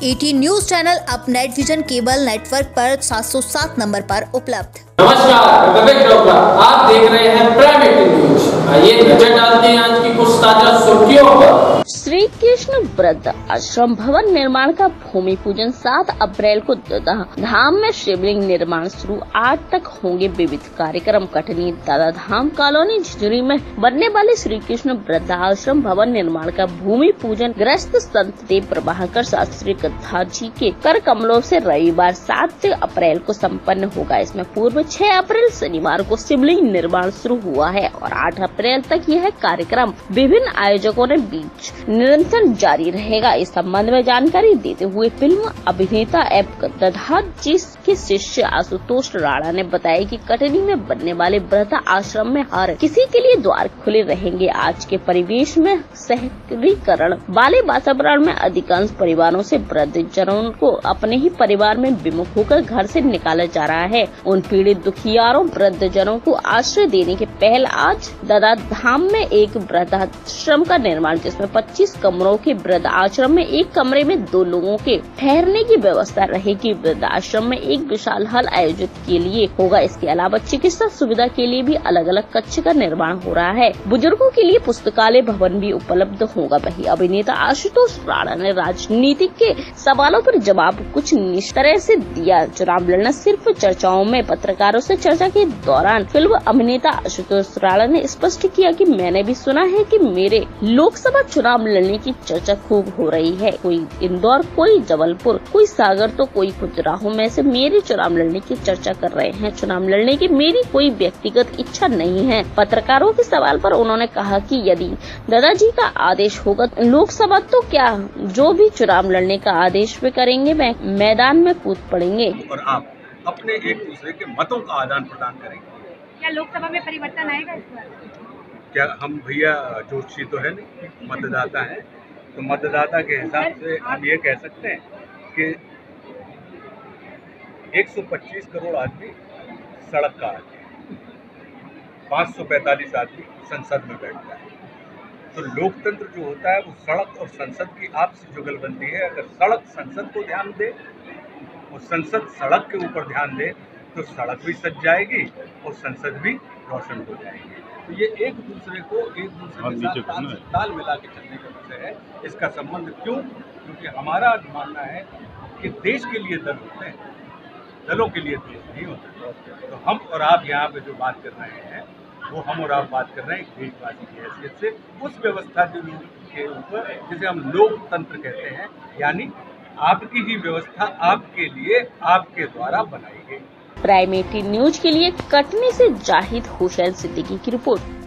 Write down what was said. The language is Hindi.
प्राइम18 न्यूज चैनल अब नेट विजन केबल नेटवर्क पर 707 नंबर पर उपलब्ध। नमस्कार, आप देख रहे हैं प्राइम18 न्यूज। आइए नजर डालते हैं आज की कुछ ताजा सुर्खियों पर। श्री कृष्ण वृद्ध आश्रम भवन निर्माण का भूमि पूजन 7 अप्रैल को धाम में शिवलिंग निर्माण शुरू। 8 तक होंगे विविध कार्यक्रम। कटनी दादा धाम कॉलोनी झिझुरी में बनने वाले श्री कृष्ण वृद्ध आश्रम भवन निर्माण का भूमि पूजन ग्रस्त संत देव प्रभाकर शास्त्री गद्दार जी के कर कमलों से रविवार 7 अप्रैल को संपन्न होगा। इसमें पूर्व 6 अप्रैल शनिवार को शिवलिंग निर्माण शुरू हुआ है और 8 अप्रैल तक यह कार्यक्रम विभिन्न आयोजकों ने बीच निरंतर जारी रहेगा। इस संबंध में जानकारी देते हुए फिल्म अभिनेता एवं गद्दार जी के शिष्य आशुतोष राणा ने बताया कि कटनी में बनने वाले वृद्ध आश्रम में हर किसी के लिए द्वार खुले रहेंगे। आज के परिवेश में शहरीकरण वाले वातावरण में अधिकांश परिवारों से वृद्ध जनों को अपने ही परिवार में विमुख होकर घर से निकाला जा रहा है। उन पीड़ित दुखियारों वृद्ध जनों को आश्रय देने के पहल आज दादा धाम में एक वृद्धाश्रम का निर्माण, जिसमें 25 कमरों के वृद्ध आश्रम में एक कमरे में 2 लोगों के ठहरने की व्यवस्था रहेगी। वृद्ध आश्रम में एक विशाल हॉल आयोजित के लिए होगा। इसके अलावा चिकित्सा सुविधा के लिए भी अलग अलग कक्ष का निर्माण हो रहा है। बुजुर्गों के लिए पुस्तकालय भवन भी उपलब्ध होगा। वही अभिनेता आशुतोष राणा ने राजनीतिक के सवालों पर जवाब कुछ इस तरह से दिया। चुनाव लड़ना सिर्फ चर्चाओं में। पत्रकारों से चर्चा के दौरान फिल्म अभिनेता आशुतोष राणा ने स्पष्ट किया कि मैंने भी सुना है कि मेरे लोकसभा चुनाव लड़ने की चर्चा खूब हो रही है। कोई इंदौर, कोई जबलपुर, कोई सागर तो कोई खजुराहो में से मेरे चुनाव लड़ने की चर्चा कर रहे हैं। चुनाव लड़ने की मेरी कोई व्यक्तिगत इच्छा नहीं है। पत्रकारों के सवाल पर उन्होंने कहा कि यदि दादाजी का आदेश होगा लोकसभा, तो क्या जो भी चुनाव लड़ने का आदेश वे करेंगे मैदान में कूद पड़ेंगे। और आप अपने एक दूसरे के मतों का आदान प्रदान करेंगे। क्या लोकसभा में परिवर्तन आएगा इस बार? क्या हम भैया जोशी तो है नहीं, मतदाता है, तो मतदाता के हिसाब से हम ये कह सकते हैं कि 125 करोड़ आदमी सड़क का आदमी, 545 आदमी संसद में बैठता है। तो लोकतंत्र जो होता है वो सड़क और संसद की आपसी जुगलबंदी है। अगर सड़क संसद को ध्यान दे और संसद सड़क के ऊपर ध्यान दे तो सड़क भी सज जाएगी और संसद भी रोशन हो जाएगी। तो ये एक दूसरे के साथ ताल मिला के चलने का विषय है। इसका संबंध क्यों? क्योंकि हमारा मानना है कि देश के लिए दल होते हैं, दलों के लिए देश नहीं होता। तो हम और आप यहाँ पे जो बात कर रहे हैं वो हम और आप बात कर रहे हैं एक देशवासी की हैसियत से उस व्यवस्था के ऊपर जिसे हम लोकतंत्र कहते हैं, यानी आपकी ही व्यवस्था आपके लिए आपके द्वारा बनाई गई। प्राइम18 न्यूज के लिए कटनी से जाहिद हुसैन सिद्दीकी की रिपोर्ट।